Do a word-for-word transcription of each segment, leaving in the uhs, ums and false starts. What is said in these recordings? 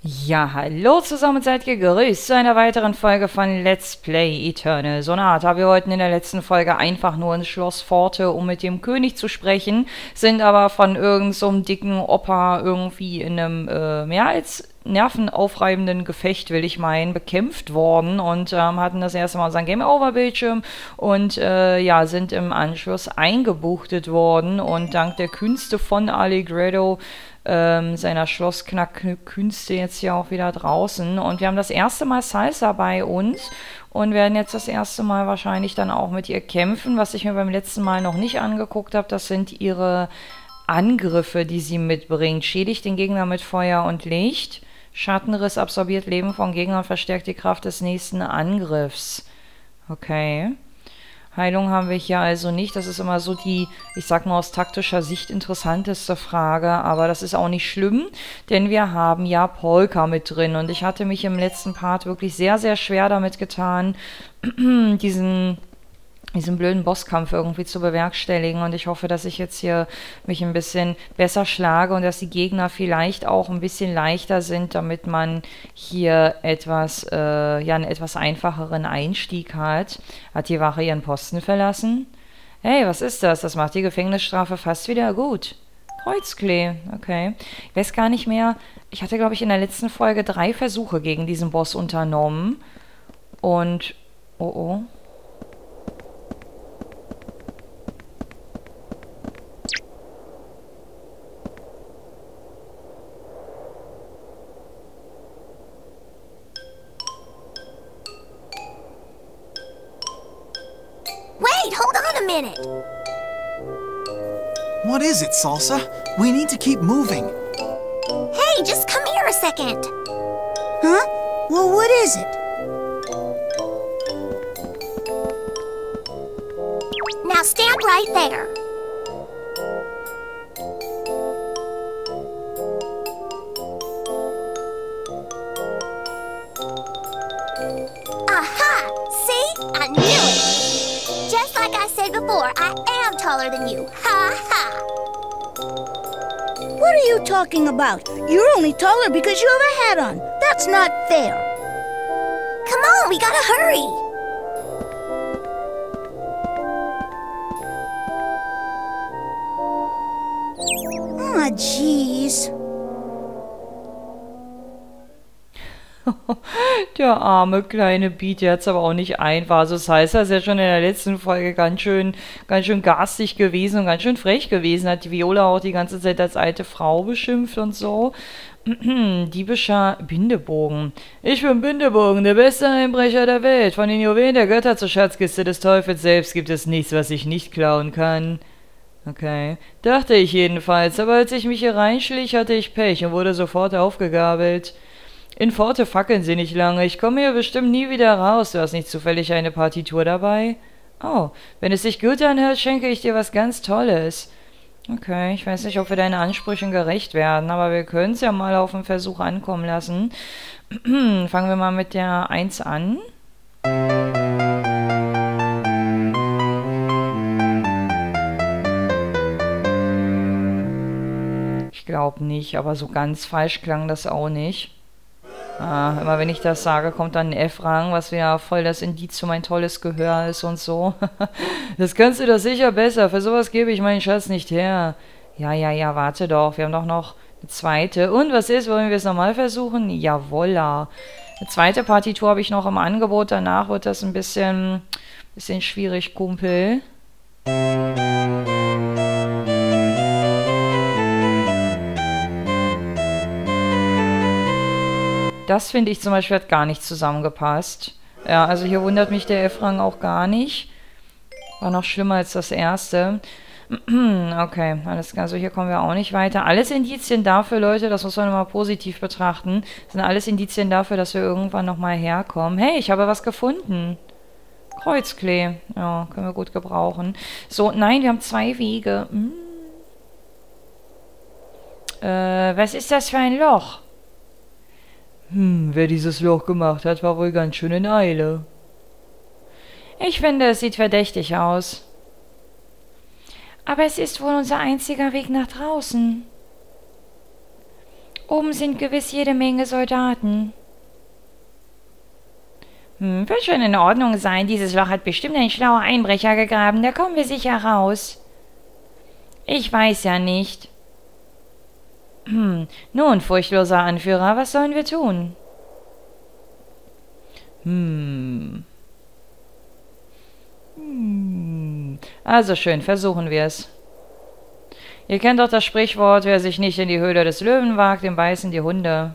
Ja, hallo zusammen, seid gegrüßt zu einer weiteren Folge von Let's Play Eternal Sonata. Wir wollten in der letzten Folge einfach nur ins Schloss Pforte, um mit dem König zu sprechen, sind aber von irgend so einem dicken Opa irgendwie in einem äh, mehr als nervenaufreibenden Gefecht, will ich meinen, bekämpft worden und ähm, hatten das erste Mal unseren Game-Over-Bildschirm und äh, ja, sind im Anschluss eingebuchtet worden und dank der Künste von Allegretto Ähm, seiner Schlossknackkünste jetzt hier auch wieder draußen. Und wir haben das erste Mal Salsa bei uns und werden jetzt das erste Mal wahrscheinlich dann auch mit ihr kämpfen. Was ich mir beim letzten Mal noch nicht angeguckt habe, das sind ihre Angriffe, die sie mitbringt. Schädigt den Gegner mit Feuer und Licht. Schattenriss absorbiert Leben von Gegnern und verstärkt die Kraft des nächsten Angriffs. Okay. Heilung haben wir hier also nicht. Das ist immer so die, ich sag mal aus taktischer Sicht interessanteste Frage, aber das ist auch nicht schlimm, denn wir haben ja Polka mit drin und ich hatte mich im letzten Part wirklich sehr, sehr schwer damit getan, diesen, diesen blöden Bosskampf irgendwie zu bewerkstelligen und ich hoffe, dass ich jetzt hier mich ein bisschen besser schlage und dass die Gegner vielleicht auch ein bisschen leichter sind, damit man hier etwas, äh, ja, einen etwas einfacheren Einstieg hat. Hat die Wache ihren Posten verlassen? Hey, was ist das? Das macht die Gefängnisstrafe fast wieder gut. Kreuzklee, okay. Ich weiß gar nicht mehr, ich hatte, glaube ich, in der letzten Folge drei Versuche gegen diesen Boss unternommen und, oh oh, Wait, hold on a minute. What is it, Salsa? We need to keep moving. Hey, just come here a second. Huh? Well, what is it? Now stand right there. Aha! See? I knew it! Just like I said before, I am taller than you. Ha ha! What are you talking about? You're only taller because you have a hat on. That's not fair. Come on, we gotta hurry! Ah, jeez. der arme kleine Beat, der hat es aber auch nicht einfach. Also das heißt, er ist ja schon in der letzten Folge ganz schön, ganz schön garstig gewesen und ganz schön frech gewesen. Hat die Viola auch die ganze Zeit als alte Frau beschimpft und so. Diebischer Bindebogen. Ich bin Bindebogen, der beste Einbrecher der Welt. Von den Juwelen der Götter zur Schatzkiste des Teufels selbst gibt es nichts, was ich nicht klauen kann. Okay. Dachte ich jedenfalls, aber als ich mich hier reinschlich, hatte ich Pech und wurde sofort aufgegabelt. In Pforte fackeln sie nicht lange. Ich komme hier bestimmt nie wieder raus. Du hast nicht zufällig eine Partitur dabei? Oh, wenn es sich gut anhört, schenke ich dir was ganz Tolles. Okay, ich weiß nicht, ob wir deinen Ansprüchen gerecht werden, aber wir können es ja mal auf einen Versuch ankommen lassen. Fangen wir mal mit der eins an. Ich glaube nicht, aber so ganz falsch klang das auch nicht. Ah, immer wenn ich das sage, kommt dann ein F-Rang, was ja voll das Indiz für mein tolles Gehör ist und so. Das kannst du doch sicher besser. Für sowas gebe ich meinen Schatz nicht her. Ja, ja, ja, warte doch. Wir haben doch noch eine zweite. Und was ist, wollen wir es nochmal versuchen? Jawolla. Eine zweite Partitur habe ich noch im Angebot. Danach wird das ein bisschen, bisschen schwierig, Kumpel. Das finde ich zum Beispiel hat gar nicht zusammengepasst. Ja, also hier wundert mich der F-Rang auch gar nicht. War noch schlimmer als das erste. Okay, alles klar. Also hier kommen wir auch nicht weiter. Alles Indizien dafür, Leute, das muss man immer positiv betrachten. Das sind alles Indizien dafür, dass wir irgendwann nochmal herkommen. Hey, ich habe was gefunden. Kreuzklee. Ja, können wir gut gebrauchen. So, nein, wir haben zwei Wege. Hm. Äh, was ist das für ein Loch? Hm, wer dieses Loch gemacht hat, war wohl ganz schön in Eile. Ich finde, es sieht verdächtig aus. Aber es ist wohl unser einziger Weg nach draußen. Oben sind gewiss jede Menge Soldaten. Hm, wird schon in Ordnung sein. Dieses Loch hat bestimmt ein schlauer Einbrecher gegraben. Da kommen wir sicher raus. Ich weiß ja nicht. Hm, nun, furchtloser Anführer, was sollen wir tun? Hm. Hm. Also schön, versuchen wir es. Ihr kennt doch das Sprichwort, wer sich nicht in die Höhle des Löwen wagt, dem beißen die Hunde.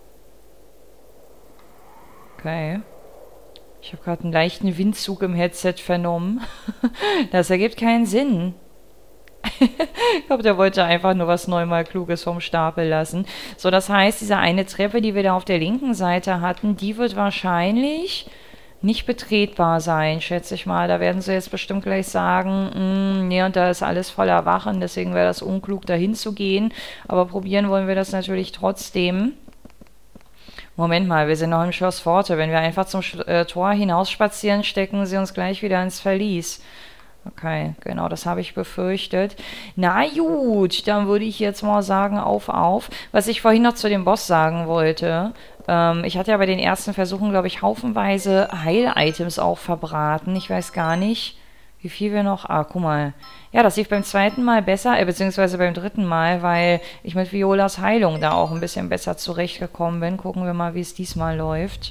Okay. Ich habe gerade einen leichten Windzug im Headset vernommen. Das ergibt keinen Sinn. Ich glaube, der wollte einfach nur was neunmal Kluges vom Stapel lassen. So, das heißt, diese eine Treppe, die wir da auf der linken Seite hatten, die wird wahrscheinlich nicht betretbar sein, schätze ich mal. Da werden sie jetzt bestimmt gleich sagen, nee, und da ist alles voller Wachen, deswegen wäre das unklug, dahin zu gehen. Aber probieren wollen wir das natürlich trotzdem. Moment mal, wir sind noch im Schloss Pforte. Wenn wir einfach zum Sch äh, Tor hinausspazieren, stecken sie uns gleich wieder ins Verlies. Okay, genau, das habe ich befürchtet. Na gut, dann würde ich jetzt mal sagen, auf, auf. Was ich vorhin noch zu dem Boss sagen wollte, ähm, ich hatte ja bei den ersten Versuchen, glaube ich, haufenweise Heil-Items auch verbraten. Ich weiß gar nicht, wie viel wir noch... Ah, guck mal. Ja, das lief beim zweiten Mal besser, äh, beziehungsweise beim dritten Mal, weil ich mit Violas Heilung da auch ein bisschen besser zurechtgekommen bin. Gucken wir mal, wie es diesmal läuft.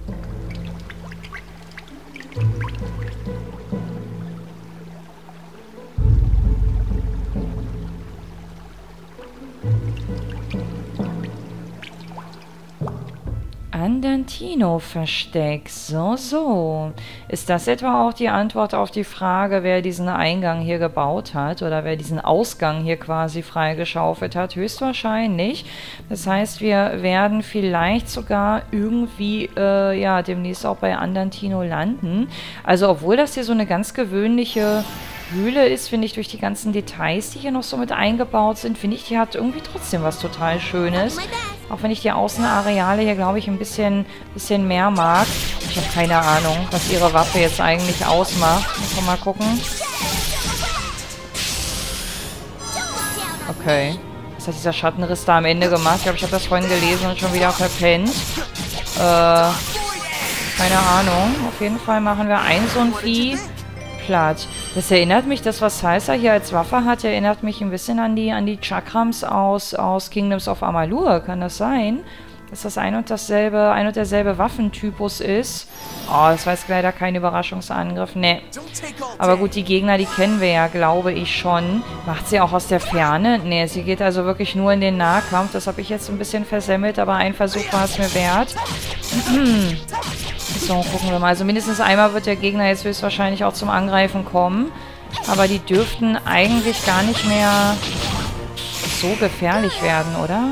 Andantino-Versteck. So, so. Ist das etwa auch die Antwort auf die Frage, wer diesen Eingang hier gebaut hat oder wer diesen Ausgang hier quasi freigeschaufelt hat? Höchstwahrscheinlich. Das heißt, wir werden vielleicht sogar irgendwie, äh, ja, demnächst auch bei Andantino landen. Also, obwohl das hier so eine ganz gewöhnliche Höhle ist, finde ich, durch die ganzen Details, die hier noch so mit eingebaut sind, finde ich, die hat irgendwie trotzdem was total Schönes. Auch wenn ich die Außenareale hier, glaube ich, ein bisschen, bisschen mehr mag. Ich habe keine Ahnung, was ihre Waffe jetzt eigentlich ausmacht. Muss man mal gucken. Okay. Was hat dieser Schattenriss da am Ende gemacht? Ich glaube, ich habe das vorhin gelesen und schon wieder verpennt. Äh, keine Ahnung. Auf jeden Fall machen wir ein so ein Vieh platt. Das erinnert mich, das, was Salsa hier als Waffe hat, erinnert mich ein bisschen an die, an die Chakrams aus, aus Kingdoms of Amalur. Kann das sein? Dass das ein und dasselbe, ein und derselbe Waffentypus ist? Oh, das war jetzt leider kein Überraschungsangriff. Ne. Aber gut, die Gegner, die kennen wir ja, glaube ich, schon. Macht sie auch aus der Ferne? Ne, sie geht also wirklich nur in den Nahkampf. Das habe ich jetzt ein bisschen versemmelt, aber ein Versuch war es mir wert. So, gucken wir mal. Also mindestens einmal wird der Gegner jetzt höchstwahrscheinlich auch zum Angreifen kommen. Aber die dürften eigentlich gar nicht mehr so gefährlich werden, oder?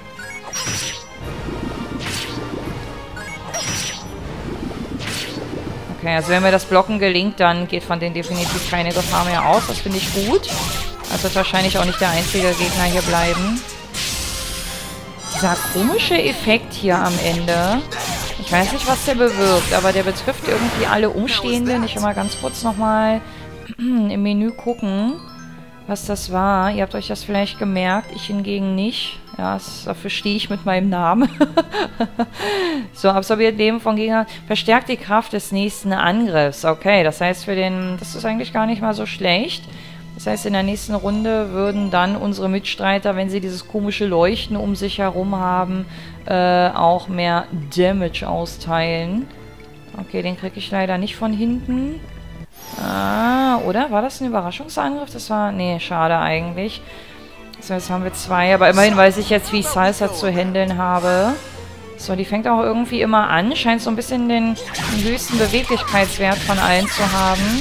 Okay, also wenn mir das Blocken gelingt, dann geht von denen definitiv keine Gefahr mehr aus. Das finde ich gut. Das wird wahrscheinlich auch nicht der einzige Gegner hier bleiben. Dieser komische Effekt hier am Ende... Ich weiß nicht, was der bewirkt, aber der betrifft irgendwie alle Umstehenden. Ich will mal ganz kurz nochmal im Menü gucken, was das war. Ihr habt euch das vielleicht gemerkt, ich hingegen nicht. Ja, das, dafür stehe ich mit meinem Namen. So, absorbiert Leben von Gegnern. Verstärkt die Kraft des nächsten Angriffs. Okay, das heißt für den... Das ist eigentlich gar nicht mal so schlecht. Das heißt, in der nächsten Runde würden dann unsere Mitstreiter, wenn sie dieses komische Leuchten um sich herum haben, äh, auch mehr Damage austeilen. Okay, den kriege ich leider nicht von hinten. Ah, oder? War das ein Überraschungsangriff? Das war... Nee, schade eigentlich. So, jetzt haben wir zwei, aber immerhin weiß ich jetzt, wie ich Salsa zu handeln habe. So, die fängt auch irgendwie immer an. Scheint so ein bisschen den, den höchsten Beweglichkeitswert von allen zu haben.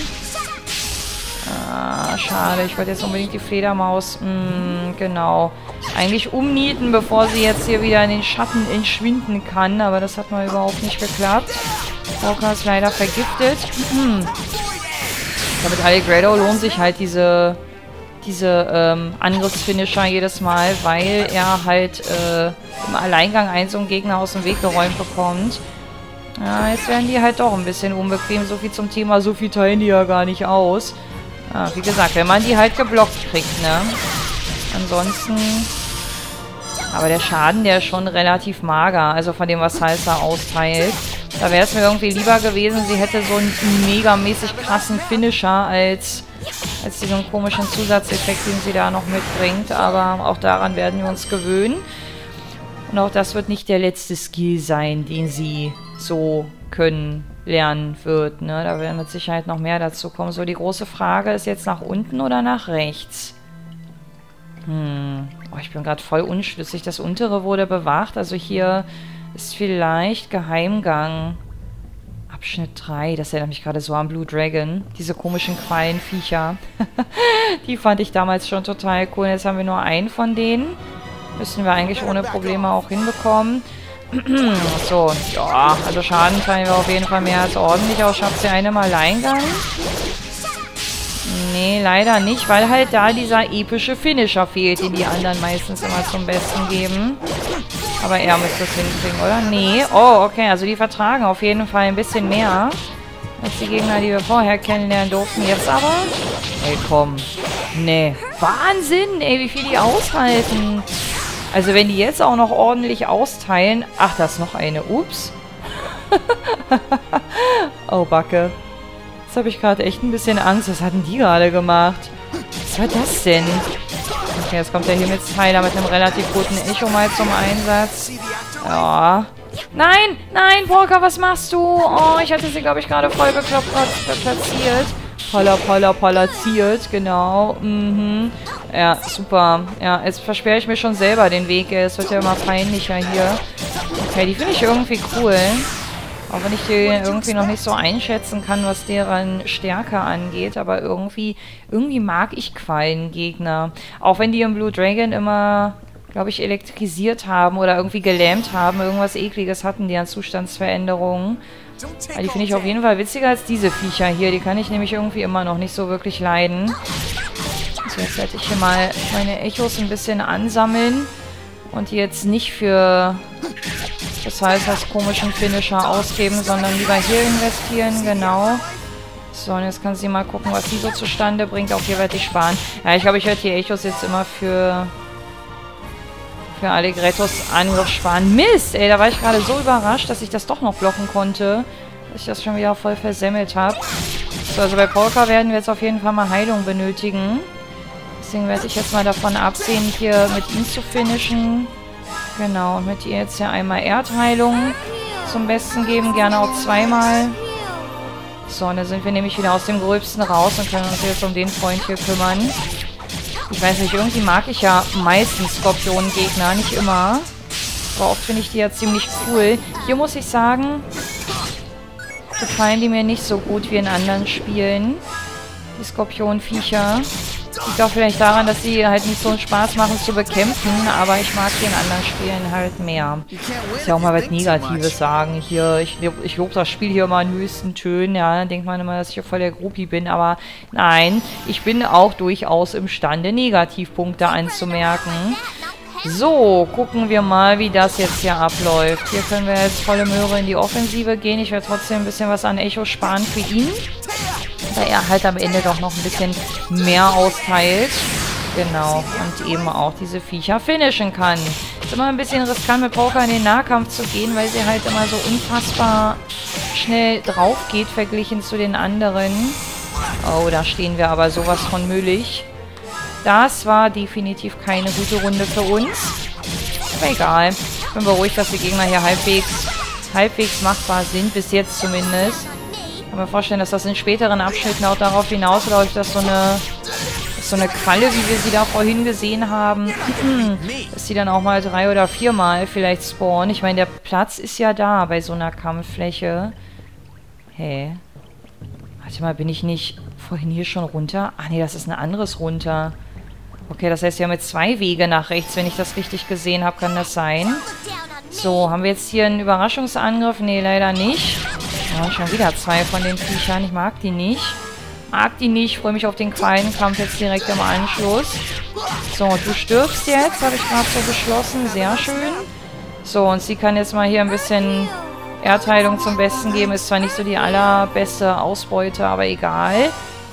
Ah, schade. Ich wollte jetzt unbedingt die Fledermaus, mh, genau, eigentlich umnieten, bevor sie jetzt hier wieder in den Schatten entschwinden kann. Aber das hat mal überhaupt nicht geklappt. Walker ist leider vergiftet. Hm. Ja, mit Allegredo lohnt sich halt diese, diese ähm, Angriffsfinisher jedes Mal, weil er halt äh, im Alleingang einen so einen Gegner aus dem Weg geräumt bekommt. Ja, jetzt werden die halt doch ein bisschen unbequem. So viel zum Thema, so viel teilen die ja gar nicht aus. Ja, wie gesagt, wenn man die halt geblockt kriegt, ne? Ansonsten Aber der Schaden, der ist schon relativ mager, also von dem, was Salsa austeilt. Da wäre es mir irgendwie lieber gewesen, sie hätte so einen megamäßig krassen Finisher als, als diesen komischen Zusatzeffekt, den sie da noch mitbringt. Aber auch daran werden wir uns gewöhnen. Und auch das wird nicht der letzte Skill sein, den sie so können, lernen wird. Ne? Da werden mit Sicherheit noch mehr dazu kommen. So, die große Frage ist jetzt nach unten oder nach rechts? Hm. Oh, ich bin gerade voll unschlüssig. Das untere wurde bewacht. Also hier ist vielleicht Geheimgang. Abschnitt drei. Das erinnert mich gerade so an Blue Dragon. Diese komischen Quallenviecher. Die fand ich damals schon total cool. Jetzt haben wir nur einen von denen. Müssen wir eigentlich ohne Probleme auch hinbekommen. So, ja, also Schaden teilen wir auf jeden Fall mehr als ordentlich aus. Schafft sie einen im Alleingang? Nee, leider nicht, weil halt da dieser epische Finisher fehlt, den die anderen meistens immer zum Besten geben. Aber er müsste es hinkriegen, oder? Nee. Oh, okay, also die vertragen auf jeden Fall ein bisschen mehr als die Gegner, die wir vorher kennenlernen durften. Jetzt aber? Ey, komm. Nee. Wahnsinn, ey, wie viel die aushalten. Also wenn die jetzt auch noch ordentlich austeilen... Ach, da ist noch eine. Ups. Oh, Backe. Jetzt habe ich gerade echt ein bisschen Angst. Was hatten die gerade gemacht? Was war das denn? Okay, jetzt kommt der Himmelsteiler mit einem relativ guten Echo mal zum Einsatz. Ja. Nein, nein, Walker, was machst du? Oh, ich hatte sie, glaube ich, gerade voll bekloppt platziert. Palla, palla, palaziert, genau. Mhm. Ja, super. Ja, jetzt versperre ich mir schon selber den Weg. Es wird ja immer peinlicher hier. Okay, die finde ich irgendwie cool. Auch wenn ich die irgendwie noch nicht so einschätzen kann, was deren Stärke angeht. Aber irgendwie, irgendwie mag ich Quallengegner. Auch wenn die im Blue Dragon immer, glaube ich, elektrisiert haben oder irgendwie gelähmt haben. Irgendwas Ekliges hatten die an Zustandsveränderungen. Aber die finde ich auf jeden Fall witziger als diese Viecher hier. Die kann ich nämlich irgendwie immer noch nicht so wirklich leiden. So, jetzt werde ich hier mal meine Echos ein bisschen ansammeln. Und die jetzt nicht für das heißt, das komischen Finisher ausgeben, sondern lieber hier investieren. Genau. So, und jetzt kann sie mal gucken, was sie so zustande bringt. Auch hier werde ich sparen. Ja, ich glaube, ich werde die Echos jetzt immer für... für Allegrettos Angriff sparen. Mist, ey, da war ich gerade so überrascht, dass ich das doch noch blocken konnte. Dass ich das schon wieder voll versemmelt habe. So, also bei Polka werden wir jetzt auf jeden Fall mal Heilung benötigen. Deswegen werde ich jetzt mal davon absehen, hier mit ihm zu finishen. Genau, und mit ihr jetzt ja einmal Erdheilung zum Besten geben. Gerne auch zweimal. So, und dann sind wir nämlich wieder aus dem Gröbsten raus und können uns jetzt um den Freund hier kümmern. Ich weiß nicht, irgendwie mag ich ja meistens Skorpion-Gegner, nicht immer. Aber oft finde ich die ja ziemlich cool. Hier muss ich sagen, gefallen die mir nicht so gut wie in anderen Spielen. Die Skorpion-Viecher. Liegt auch vielleicht daran, dass sie halt nicht so einen Spaß machen zu bekämpfen, aber ich mag die in anderen Spielen halt mehr. Ich muss ja auch mal was Negatives sagen. Hier, ich, ich lobe das Spiel hier immer in höchsten Tönen, ja, dann denkt man immer, dass ich hier voll der Groupie bin, aber nein, ich bin auch durchaus imstande, Negativpunkte anzumerken. So, gucken wir mal, wie das jetzt hier abläuft. Hier können wir jetzt volle Möhre in die Offensive gehen. Ich werde trotzdem ein bisschen was an Echo sparen für ihn. Weil er halt am Ende doch noch ein bisschen mehr austeilt. Genau. Und eben auch diese Viecher finishen kann. Ist immer ein bisschen riskant, mit Polka in den Nahkampf zu gehen, weil sie halt immer so unfassbar schnell drauf geht, verglichen zu den anderen. Oh, da stehen wir aber sowas von müllig. Das war definitiv keine gute Runde für uns. Aber egal. Ich bin beruhigt, dass die Gegner hier halbwegs, halbwegs machbar sind. Bis jetzt zumindest. Ich kann mir vorstellen, dass das in späteren Abschnitten auch darauf hinausläuft, dass so eine, dass so eine Qualle, wie wir sie da vorhin gesehen haben, dass sie dann auch mal drei oder viermal vielleicht spawnen. Ich meine, der Platz ist ja da bei so einer Kampffläche. Hä? Hey. Warte mal, bin ich nicht vorhin hier schon runter? Ach nee, das ist ein anderes runter. Okay, das heißt, wir haben jetzt zwei Wege nach rechts, wenn ich das richtig gesehen habe, kann das sein. So, haben wir jetzt hier einen Überraschungsangriff? Nee, leider nicht. Ja, schon wieder zwei von den Viechern. Ich mag die nicht. Mag die nicht. Freue mich auf den Quallenkampf jetzt direkt im Anschluss. So, du stirbst jetzt, habe ich gerade so beschlossen. Sehr schön. So, und sie kann jetzt mal hier ein bisschen Erdheilung zum Besten geben. Ist zwar nicht so die allerbeste Ausbeute, aber egal.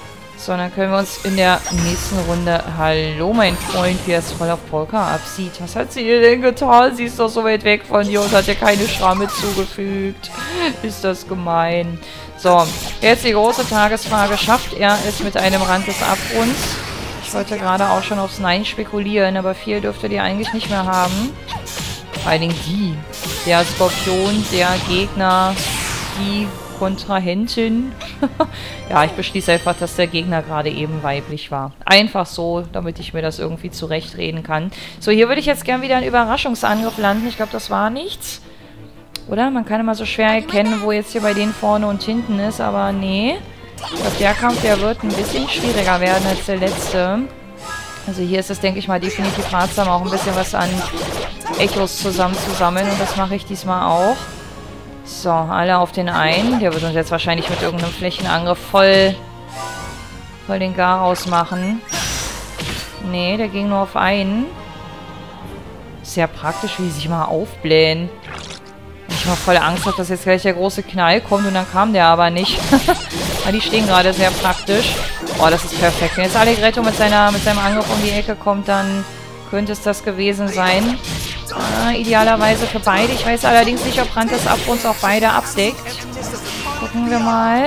So, dann können wir uns in der nächsten Runde... Hallo, mein Freund, wie er es voll auf Polka absieht. Was hat sie dir denn getan? Sie ist doch so weit weg von dir und hat dir keine Schramme zugefügt. Ist das gemein. So, jetzt die große Tagesfrage. Schafft er es mit einem Rand des Abgrunds? Ich wollte gerade auch schon aufs Nein spekulieren, aber viel dürfte die eigentlich nicht mehr haben. Vor allen Dingen die. Der Skorpion, der Gegner, die Kontrahentin. Ja, ich beschließe einfach, dass der Gegner gerade eben weiblich war. Einfach so, damit ich mir das irgendwie zurechtreden kann. So, hier würde ich jetzt gern wieder einen Überraschungsangriff landen. Ich glaube, das war nichts. Oder? Man kann immer so schwer erkennen, wo jetzt hier bei denen vorne und hinten ist, aber nee. Ich glaube, der Kampf, der wird ein bisschen schwieriger werden als der letzte. Also hier ist es, denke ich mal, definitiv ratsam, auch ein bisschen was an Echos zusammenzusammeln. Und das mache ich diesmal auch. So, alle auf den einen. Der wird uns jetzt wahrscheinlich mit irgendeinem Flächenangriff voll, voll den Garaus machen. Nee, der ging nur auf einen. Sehr praktisch, wie die sich mal aufblähen. Ich habe voll Angst, dass jetzt gleich der große Knall kommt und dann kam der aber nicht. Aber die stehen gerade sehr praktisch. Oh, das ist perfekt. Wenn jetzt Allegretto mit, seiner, mit seinem Angriff um die Ecke kommt, dann könnte es das gewesen sein. Äh, idealerweise für beide. Ich weiß allerdings nicht, ob Rand des Abgrunds auch beide abdeckt. Gucken wir mal.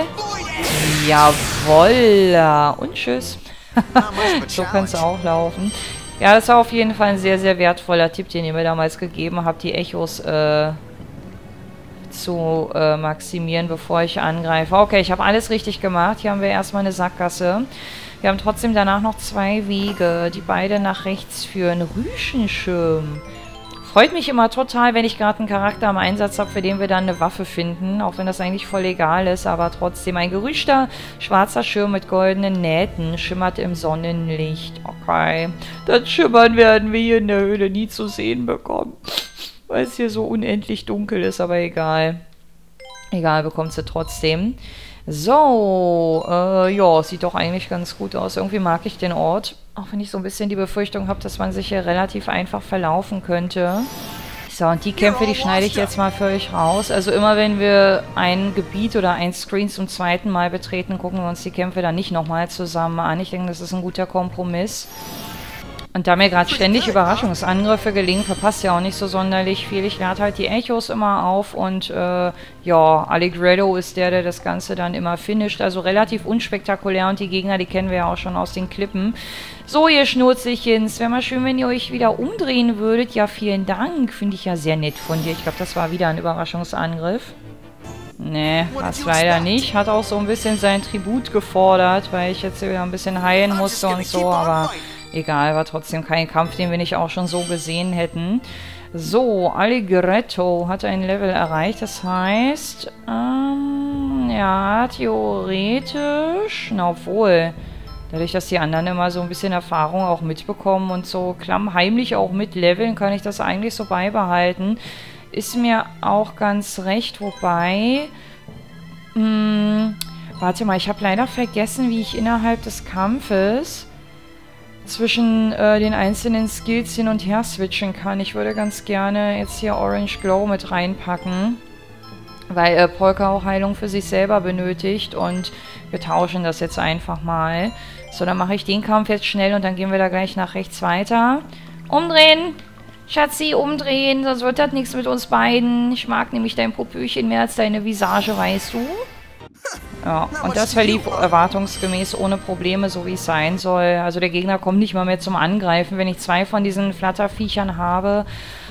Jawoll. Und tschüss. So könnte es auch laufen. Ja, das war auf jeden Fall ein sehr, sehr wertvoller Tipp, den ihr mir damals gegeben habt, die Echos äh, zu äh, maximieren, bevor ich angreife. Okay, ich habe alles richtig gemacht. Hier haben wir erstmal eine Sackgasse. Wir haben trotzdem danach noch zwei Wege, die beide nach rechts führen. Rüschenschirm. Freut mich immer total, wenn ich gerade einen Charakter am Einsatz habe, für den wir dann eine Waffe finden. Auch wenn das eigentlich voll egal ist, aber trotzdem. Ein gerüschter schwarzer Schirm mit goldenen Nähten schimmert im Sonnenlicht. Okay. Das Schimmern werden wir hier in der Höhle nie zu sehen bekommen. Weil es hier so unendlich dunkel ist, aber egal. Egal, bekommt sie trotzdem. So, äh, ja, sieht doch eigentlich ganz gut aus. Irgendwie mag ich den Ort. Auch wenn ich so ein bisschen die Befürchtung habe, dass man sich hier relativ einfach verlaufen könnte. So, und die Kämpfe, die schneide ich jetzt mal für euch raus. Also immer, wenn wir ein Gebiet oder ein Screen zum zweiten Mal betreten, gucken wir uns die Kämpfe dann nicht nochmal zusammen an. Ich denke, das ist ein guter Kompromiss. Und da mir gerade ständig Überraschungsangriffe gelingen, verpasst ja auch nicht so sonderlich viel. Ich lade halt die Echos immer auf und äh, ja, Allegretto ist der, der das Ganze dann immer finisht. Also relativ unspektakulär und die Gegner, die kennen wir ja auch schon aus den Klippen. So, ihr Schnurzelchens, wäre mal schön, wenn ihr euch wieder umdrehen würdet. Ja, vielen Dank. Finde ich ja sehr nett von dir. Ich glaube, das war wieder ein Überraschungsangriff. Nee, das leider nicht. Hat auch so ein bisschen sein Tribut gefordert, weil ich jetzt wieder ein bisschen heilen musste und so, aber... Egal, war trotzdem kein Kampf, den wir nicht auch schon so gesehen hätten. So, Allegretto hat ein Level erreicht. Das heißt, ähm, ja, theoretisch, na obwohl, dadurch, dass die anderen immer so ein bisschen Erfahrung auch mitbekommen und so klammheimlich auch mitleveln, kann ich das eigentlich so beibehalten. Ist mir auch ganz recht, wobei, mh, warte mal, ich habe leider vergessen, wie ich innerhalb des Kampfes zwischen äh, den einzelnen Skills hin und her switchen kann. Ich würde ganz gerne jetzt hier Orange Glow mit reinpacken, weil äh, Polka auch Heilung für sich selber benötigt und wir tauschen das jetzt einfach mal. So, dann mache ich den Kampf jetzt schnell und dann gehen wir da gleich nach rechts weiter. Umdrehen! Schatzi, umdrehen, sonst wird das nichts mit uns beiden. Ich mag nämlich dein Popöchen mehr als deine Visage, weißt du? Ja, und das verlief erwartungsgemäß ohne Probleme, so wie es sein soll. Also der Gegner kommt nicht mal mehr zum Angreifen, wenn ich zwei von diesen Flatterviechern habe.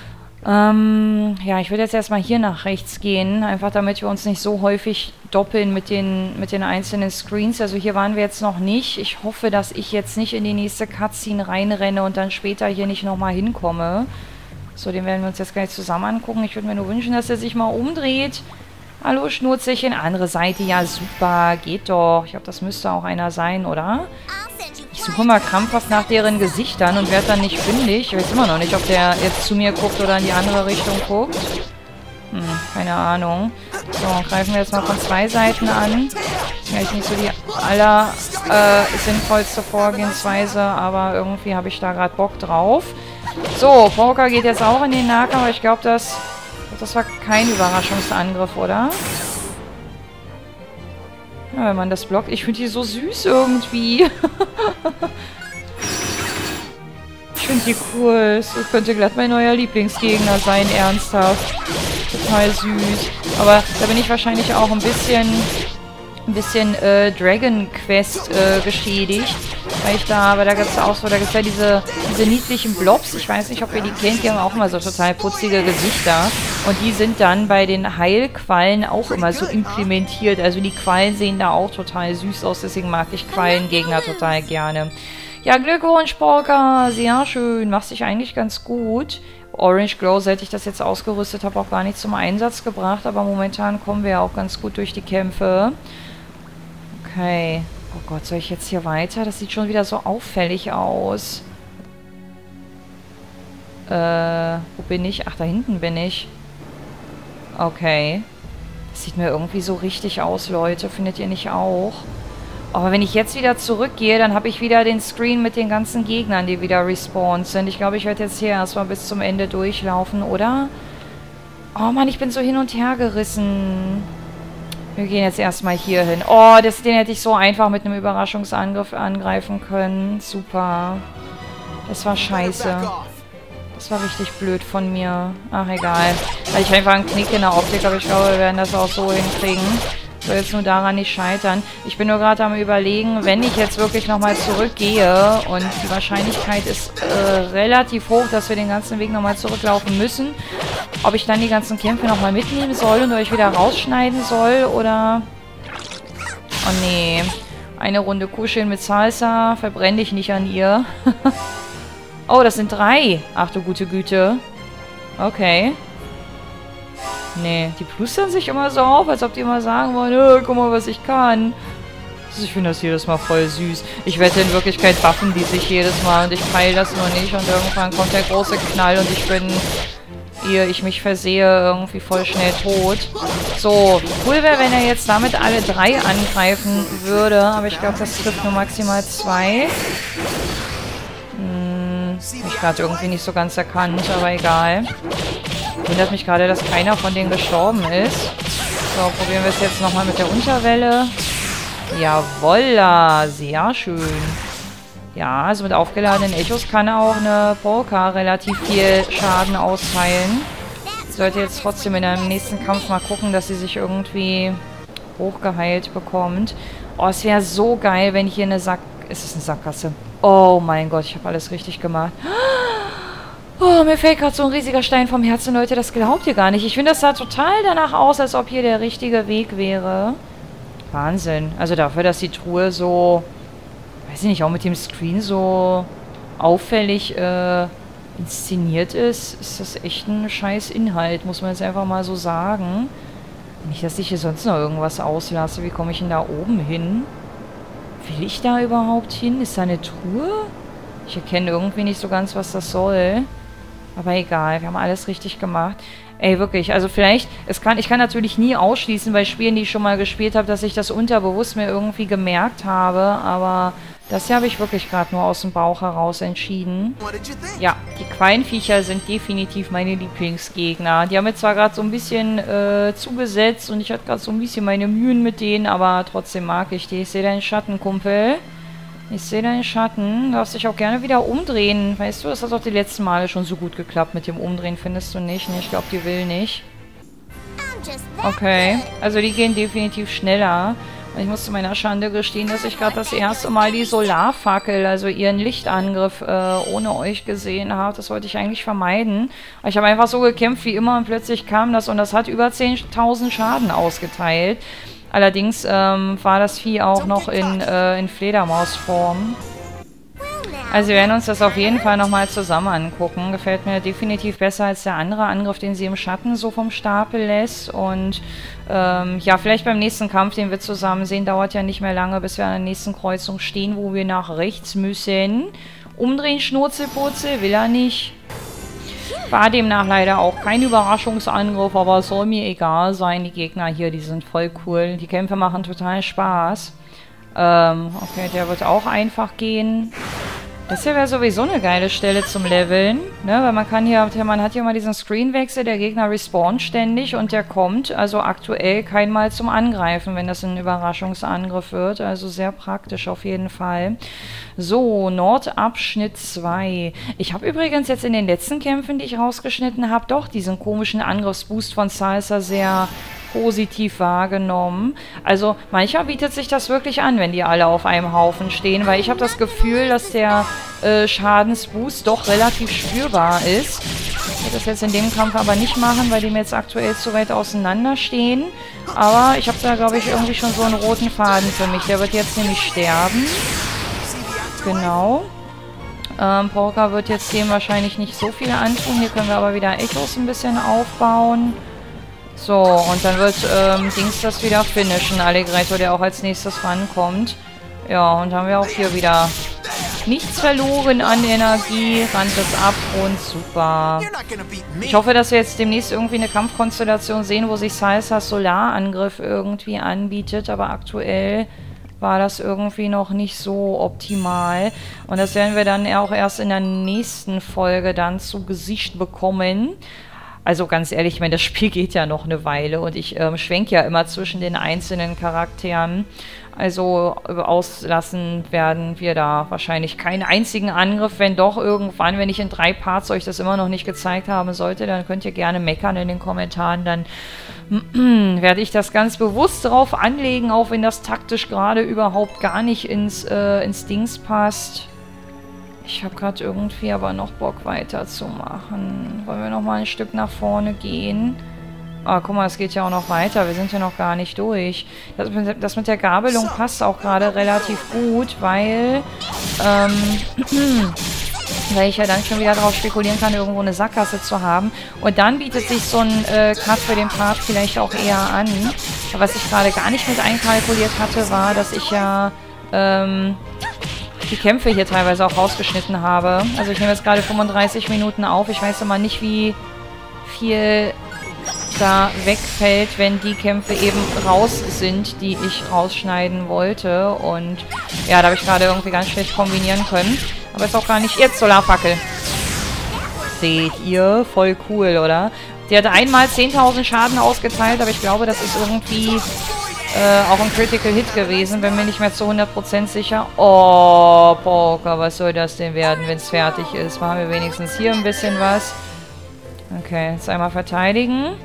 Ähm, ja, ich würde jetzt erstmal hier nach rechts gehen, einfach damit wir uns nicht so häufig doppeln mit den, mit den einzelnen Screens. Also hier waren wir jetzt noch nicht. Ich hoffe, dass ich jetzt nicht in die nächste Cutscene reinrenne und dann später hier nicht nochmal hinkomme. So, den werden wir uns jetzt gleich zusammen angucken. Ich würde mir nur wünschen, dass er sich mal umdreht. Hallo, Schnurzelchen. Andere Seite, ja super, geht doch. Ich glaube, das müsste auch einer sein, oder? Ich suche mal krampfhaft nach deren Gesichtern und werde dann nicht fündig. Ich weiß immer noch nicht, ob der jetzt zu mir guckt oder in die andere Richtung guckt. Hm, keine Ahnung. So, greifen wir jetzt mal von zwei Seiten an. Das ist vielleicht nicht so die aller äh, sinnvollste Vorgehensweise, aber irgendwie habe ich da gerade Bock drauf. So, Polka geht jetzt auch in den Nahkampf, aber ich glaube, das... Das war kein Überraschungsangriff, oder? Ja, wenn man das blockt. Ich finde die so süß irgendwie. Ich finde die cool. Das könnte glatt mein neuer Lieblingsgegner sein, ernsthaft. Total süß. Aber da bin ich wahrscheinlich auch ein bisschen... ein bisschen äh, Dragon Quest äh, geschädigt. Weil ich da, aber da gibt es auch so, da gibt es ja diese, diese niedlichen Blobs. Ich weiß nicht, ob ihr die kennt, die haben auch immer so total putzige Gesichter. Und die sind dann bei den Heilquallen auch immer so implementiert. Also die Quallen sehen da auch total süß aus, deswegen mag ich Quallengegner total gerne. Ja, Glückwunsch, Polka, sehr schön. Machst dich eigentlich ganz gut. Orange Glow, seit ich das jetzt ausgerüstet habe, auch gar nicht zum Einsatz gebracht. Aber momentan kommen wir ja auch ganz gut durch die Kämpfe. Okay. Oh Gott, soll ich jetzt hier weiter? Das sieht schon wieder so auffällig aus. Äh, wo bin ich? Ach, da hinten bin ich. Okay. Das sieht mir irgendwie so richtig aus, Leute. Findet ihr nicht auch? Aber wenn ich jetzt wieder zurückgehe, dann habe ich wieder den Screen mit den ganzen Gegnern, die wieder respawned sind. Ich glaube, ich werde jetzt hier erstmal bis zum Ende durchlaufen, oder? Oh Mann, ich bin so hin und her gerissen. Wir gehen jetzt erstmal hier hin. Oh, das, den hätte ich so einfach mit einem Überraschungsangriff angreifen können. Super. Das war scheiße. Das war richtig blöd von mir. Ach, egal. Weil ich einfach einen Knick in der Optik, aber ich glaube, wir werden das auch so hinkriegen. Soll jetzt nur daran nicht scheitern. Ich bin nur gerade am Überlegen, wenn ich jetzt wirklich nochmal zurückgehe und die Wahrscheinlichkeit ist äh, relativ hoch, dass wir den ganzen Weg nochmal zurücklaufen müssen, ob ich dann die ganzen Kämpfe nochmal mitnehmen soll und euch wieder rausschneiden soll oder... Oh nee. Eine Runde kuscheln mit Salsa verbrenne ich nicht an ihr. Oh, das sind drei. Ach du gute Güte. Okay. Nee, die plustern sich immer so auf, als ob die immer sagen wollen, oh, guck mal, was ich kann. Ich finde das jedes Mal voll süß. Ich wette, in Wirklichkeit buffen die sich jedes Mal und ich peile das nur nicht und irgendwann kommt der große Knall und ich bin, ehe ich mich versehe, irgendwie voll schnell tot. So, cool wäre, wenn er jetzt damit alle drei angreifen würde, aber ich glaube, das trifft nur maximal zwei. Hm, hab ich gerade irgendwie nicht so ganz erkannt, aber egal. Wundert mich gerade, dass keiner von denen gestorben ist. So, probieren wir es jetzt nochmal mit der Unterwelle. Jawolla, sehr schön. Ja, also mit aufgeladenen Echos kann auch eine Polka relativ viel Schaden austeilen. Ich sollte jetzt trotzdem in einem nächsten Kampf mal gucken, dass sie sich irgendwie hochgeheilt bekommt. Oh, es wäre so geil, wenn hier eine Sack... Ist es eine Sackgasse? Oh mein Gott, ich habe alles richtig gemacht. Oh, mir fällt gerade so ein riesiger Stein vom Herzen, Leute. Das glaubt ihr gar nicht. Ich finde, das sah total danach aus, als ob hier der richtige Weg wäre. Wahnsinn. Also dafür, dass die Truhe so, weiß ich nicht, auch mit dem Screen so auffällig äh, inszeniert ist, ist das echt ein scheiß Inhalt, muss man jetzt einfach mal so sagen. Nicht, dass ich hier sonst noch irgendwas auslasse. Wie komme ich denn da oben hin? Will ich da überhaupt hin? Ist da eine Truhe? Ich erkenne irgendwie nicht so ganz, was das soll. Aber egal, wir haben alles richtig gemacht. Ey, wirklich, also vielleicht, es kann, ich kann natürlich nie ausschließen bei Spielen, die ich schon mal gespielt habe, dass ich das unterbewusst mir irgendwie gemerkt habe, aber das hier habe ich wirklich gerade nur aus dem Bauch heraus entschieden. Ja, die Quallenviecher sind definitiv meine Lieblingsgegner. Die haben mir zwar gerade so ein bisschen äh, zugesetzt und ich hatte gerade so ein bisschen meine Mühen mit denen, aber trotzdem mag ich die. Ich sehe deinen Schatten, Kumpel. Ich sehe deinen Schatten. Du darfst dich auch gerne wieder umdrehen. Weißt du, das hat doch die letzten Male schon so gut geklappt mit dem Umdrehen, findest du nicht? Nee, ich glaube, die will nicht. Okay, also die gehen definitiv schneller. Und ich muss zu meiner Schande gestehen, dass ich gerade das erste Mal die Solarfackel, also ihren Lichtangriff, äh, ohne euch gesehen habe. Das wollte ich eigentlich vermeiden. Aber ich habe einfach so gekämpft wie immer und plötzlich kam das und das hat über zehntausend Schaden ausgeteilt. Allerdings ähm, war das Vieh auch noch in, äh, in Fledermausform. Also wir werden uns das auf jeden Fall nochmal zusammen angucken. Gefällt mir definitiv besser als der andere Angriff, den sie im Schatten so vom Stapel lässt. Und ähm, ja, vielleicht beim nächsten Kampf, den wir zusammen sehen, dauert ja nicht mehr lange, bis wir an der nächsten Kreuzung stehen, wo wir nach rechts müssen. Umdrehen, Schnurzelpurzel, will er nicht. War demnach leider auch kein Überraschungsangriff, aber es soll mir egal sein. Die Gegner hier, die sind voll cool. Die Kämpfe machen total Spaß. Ähm, okay, der wird auch einfach gehen. Das hier wäre sowieso eine geile Stelle zum Leveln, ne? Weil man kann hier, man hat hier mal diesen Screenwechsel, der Gegner respawnt ständig und der kommt also aktuell kein Mal zum Angreifen, wenn das ein Überraschungsangriff wird. Also sehr praktisch auf jeden Fall. So, Nordabschnitt zwei. Ich habe übrigens jetzt in den letzten Kämpfen, die ich rausgeschnitten habe, doch diesen komischen Angriffsboost von Salsa sehr positiv wahrgenommen. Also manchmal bietet sich das wirklich an, wenn die alle auf einem Haufen stehen, weil ich habe das Gefühl, dass der äh, Schadensboost doch relativ spürbar ist. Ich werde das jetzt in dem Kampf aber nicht machen, weil die mir jetzt aktuell zu weit auseinander stehen. Aber ich habe da, glaube ich, irgendwie schon so einen roten Faden für mich. Der wird jetzt nämlich sterben. Genau. Ähm, Polka wird jetzt dem wahrscheinlich nicht so viel antun. Hier können wir aber wieder Echos ein bisschen aufbauen. So, und dann wird ähm, Dings das wieder finishen. Allegretto, der auch als nächstes rankommt. Ja, und dann haben wir auch hier wieder nichts verloren an Energie. Rannt es ab und super. Ich hoffe, dass wir jetzt demnächst irgendwie eine Kampfkonstellation sehen, wo sich Salsas Solarangriff irgendwie anbietet. Aber aktuell war das irgendwie noch nicht so optimal. Und das werden wir dann auch erst in der nächsten Folge dann zu Gesicht bekommen. Also ganz ehrlich, ich meine, das Spiel geht ja noch eine Weile und ich ähm, schwenke ja immer zwischen den einzelnen Charakteren. Also auslassen werden wir da wahrscheinlich keinen einzigen Angriff. Wenn doch irgendwann, wenn ich in drei Parts euch das immer noch nicht gezeigt haben sollte, dann könnt ihr gerne meckern in den Kommentaren. Dann werde ich das ganz bewusst drauf anlegen, auch wenn das taktisch gerade überhaupt gar nicht ins, äh, ins Dings passt. Ich habe gerade irgendwie aber noch Bock weiterzumachen. Wollen wir noch mal ein Stück nach vorne gehen? Ah, guck mal, es geht ja auch noch weiter. Wir sind ja noch gar nicht durch. Das, das mit der Gabelung passt auch gerade relativ gut, weil, ähm, weil ich ja dann schon wieder darauf spekulieren kann, irgendwo eine Sackgasse zu haben. Und dann bietet sich so ein äh, Cut für den Part vielleicht auch eher an. Aber was ich gerade gar nicht mit einkalkuliert hatte, war, dass ich ja, ähm... die Kämpfe hier teilweise auch rausgeschnitten habe. Also ich nehme jetzt gerade fünfunddreißig Minuten auf. Ich weiß immer nicht, wie viel da wegfällt, wenn die Kämpfe eben raus sind, die ich rausschneiden wollte. Und ja, da habe ich gerade irgendwie ganz schlecht kombinieren können. Aber ist auch gar nicht... Jetzt Solarfackel. Seht ihr? Voll cool, oder? Die hat einmal zehntausend Schaden ausgeteilt, aber ich glaube, das ist irgendwie... Äh, auch ein Critical Hit gewesen, bin mir nicht mehr zu hundert Prozent sicher. Oh, Polka, was soll das denn werden, wenn es fertig ist? Machen wir wenigstens hier ein bisschen was. Okay, jetzt einmal verteidigen.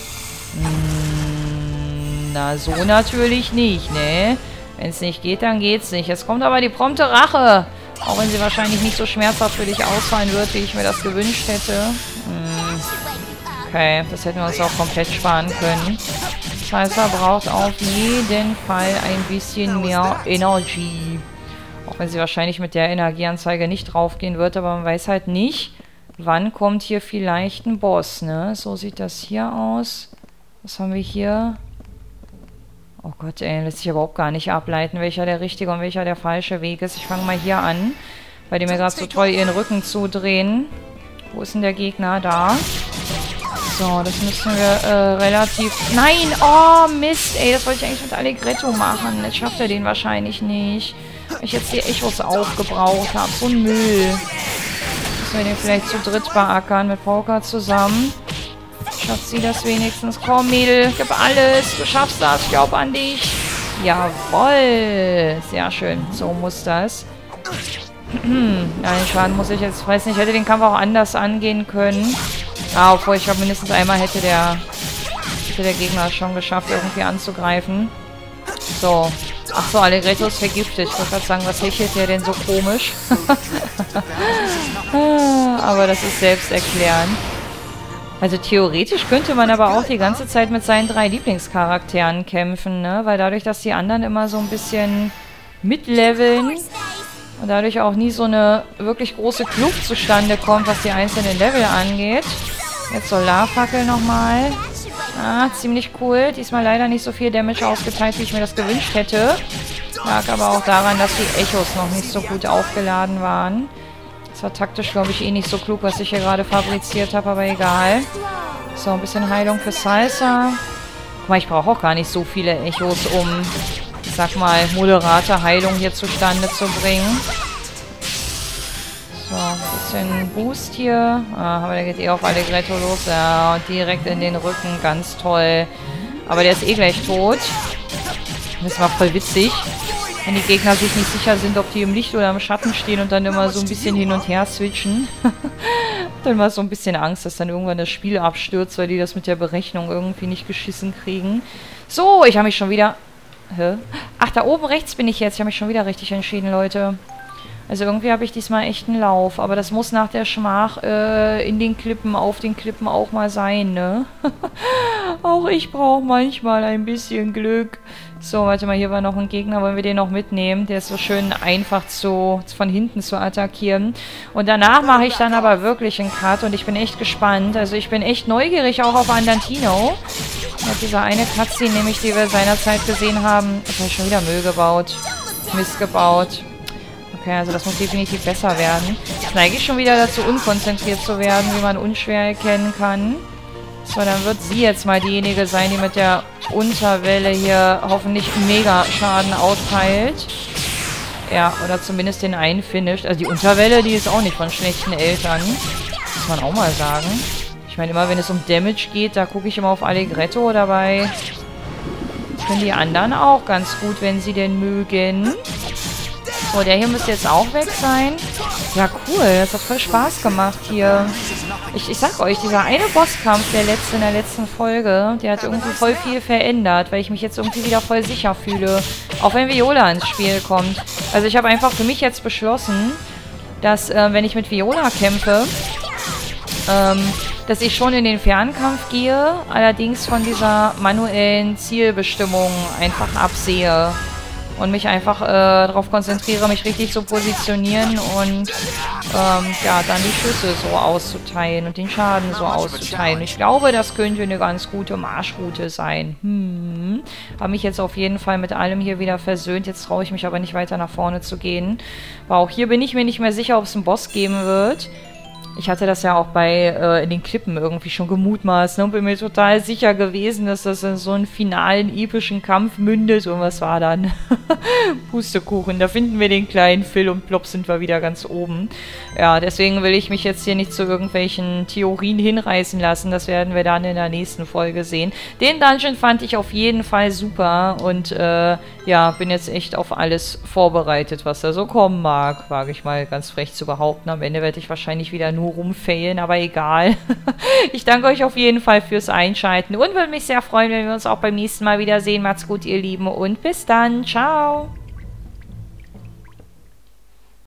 Hm, na, so natürlich nicht, ne? Wenn es nicht geht, dann geht's nicht. Jetzt kommt aber die prompte Rache. Auch wenn sie wahrscheinlich nicht so schmerzhaft für dich ausfallen wird, wie ich mir das gewünscht hätte. Hm. Okay, das hätten wir uns auch komplett sparen können. Salsa braucht auf jeden Fall ein bisschen mehr Energy. Auch wenn sie wahrscheinlich mit der Energieanzeige nicht draufgehen wird, aber man weiß halt nicht, wann kommt hier vielleicht ein Boss, ne? So sieht das hier aus. Was haben wir hier? Oh Gott, ey, lässt sich überhaupt gar nicht ableiten, welcher der richtige und welcher der falsche Weg ist. Ich fange mal hier an, weil die mir gerade so toll ihren Rücken zudrehen. Wo ist denn der Gegner? Da. So, das müssen wir äh, relativ... Nein! Oh, Mist! Ey, das wollte ich eigentlich mit Allegretto machen. Jetzt schafft er den wahrscheinlich nicht. Weil ich jetzt die Echos aufgebraucht habe. So ein Müll. Müssen wir den vielleicht zu dritt beackern mit Polka zusammen. Schafft sie das wenigstens? Komm, Mädel, gib alles. Du schaffst das. Ich glaube an dich. Jawoll. Sehr schön. So muss das. Ja, den Schaden muss ich jetzt... Ich weiß nicht, ich hätte den Kampf auch anders angehen können. Ah, obwohl ich glaube, mindestens einmal hätte der, hätte der Gegner es schon geschafft, irgendwie anzugreifen. So. Ach so, Allegretto ist vergiftet. Ich wollte gerade sagen, was hechelt der denn so komisch? Aber das ist selbsterklärend. Also theoretisch könnte man aber auch die ganze Zeit mit seinen drei Lieblingscharakteren kämpfen, ne? Weil dadurch, dass die anderen immer so ein bisschen mitleveln und dadurch auch nie so eine wirklich große Kluft zustande kommt, was die einzelnen Level angeht. Jetzt Solarfackel nochmal. Ah, ziemlich cool. Diesmal leider nicht so viel Damage ausgeteilt, wie ich mir das gewünscht hätte. Lag aber auch daran, dass die Echos noch nicht so gut aufgeladen waren. Das war taktisch, glaube ich, eh nicht so klug, was ich hier gerade fabriziert habe, aber egal. So, ein bisschen Heilung für Salsa. Guck mal, ich brauche auch gar nicht so viele Echos, um, ich sag mal, moderate Heilung hier zustande zu bringen. Bisschen Boost hier. Ah, aber der geht eh auf Allegretto los. Ja, und direkt in den Rücken. Ganz toll. Aber der ist eh gleich tot. Das ist mal voll witzig. Wenn die Gegner sich nicht sicher sind, ob die im Licht oder im Schatten stehen und dann immer so ein bisschen hin und her switchen. Dann war so ein bisschen Angst, dass dann irgendwann das Spiel abstürzt, weil die das mit der Berechnung irgendwie nicht geschissen kriegen. So, ich habe mich schon wieder... Hä? Ach, da oben rechts bin ich jetzt. Ich habe mich schon wieder richtig entschieden, Leute. Also irgendwie habe ich diesmal echt einen Lauf. Aber das muss nach der Schmach äh, in den Klippen, auf den Klippen auch mal sein, ne? Auch ich brauche manchmal ein bisschen Glück. So, warte mal, hier war noch ein Gegner. Wollen wir den noch mitnehmen? Der ist so schön einfach zu, von hinten zu attackieren. Und danach mache ich dann aber wirklich einen Cut. Und ich bin echt gespannt. Also ich bin echt neugierig auch auf Andantino. Ja, dieser eine Cutscene, nämlich die wir seinerzeit gesehen haben. Ich habe schon wieder Müll gebaut. Mist gebaut. Okay, also das muss definitiv besser werden. Jetzt neige ich schon wieder dazu, unkonzentriert zu werden, wie man unschwer erkennen kann. So, dann wird sie jetzt mal diejenige sein, die mit der Unterwelle hier hoffentlich mega Schaden austeilt. Ja, oder zumindest den einen finisht. Also die Unterwelle, die ist auch nicht von schlechten Eltern. Muss man auch mal sagen. Ich meine, immer wenn es um Damage geht, da gucke ich immer auf Allegretto. Dabei können die anderen auch ganz gut, wenn sie denn mögen. So, der hier müsste jetzt auch weg sein. Ja, cool. Das hat voll Spaß gemacht hier. Ich, ich sag euch, dieser eine Bosskampf, der letzte in der letzten Folge, der hat irgendwie voll viel verändert, weil ich mich jetzt irgendwie wieder voll sicher fühle. Auch wenn Viola ins Spiel kommt. Also ich habe einfach für mich jetzt beschlossen, dass, äh, wenn ich mit Viola kämpfe, ähm, dass ich schon in den Fernkampf gehe, allerdings von dieser manuellen Zielbestimmung einfach absehe. Und mich einfach äh, darauf konzentriere, mich richtig zu positionieren und ähm, ja, dann die Schüsse so auszuteilen und den Schaden so auszuteilen. Ich glaube, das könnte eine ganz gute Marschroute sein. Hm. Habe mich jetzt auf jeden Fall mit allem hier wieder versöhnt. Jetzt traue ich mich aber nicht weiter nach vorne zu gehen. Aber auch hier bin ich mir nicht mehr sicher, ob es einen Boss geben wird. Ich hatte das ja auch bei äh, in den Klippen irgendwie schon gemutmaßt, ne? Und bin mir total sicher gewesen, dass das in so einen finalen, epischen Kampf mündet. Und was war dann? Pustekuchen. Da finden wir den kleinen Phil und plopp sind wir wieder ganz oben. Ja, deswegen will ich mich jetzt hier nicht zu irgendwelchen Theorien hinreißen lassen. Das werden wir dann in der nächsten Folge sehen. Den Dungeon fand ich auf jeden Fall super. Und äh, ja, bin jetzt echt auf alles vorbereitet, was da so kommen mag. Wage ich mal ganz frech zu behaupten. Am Ende werde ich wahrscheinlich wieder nur rumfailen, aber egal. Ich danke euch auf jeden Fall fürs Einschalten und würde mich sehr freuen, wenn wir uns auch beim nächsten Mal wiedersehen. Macht's gut, ihr Lieben, und bis dann. Ciao.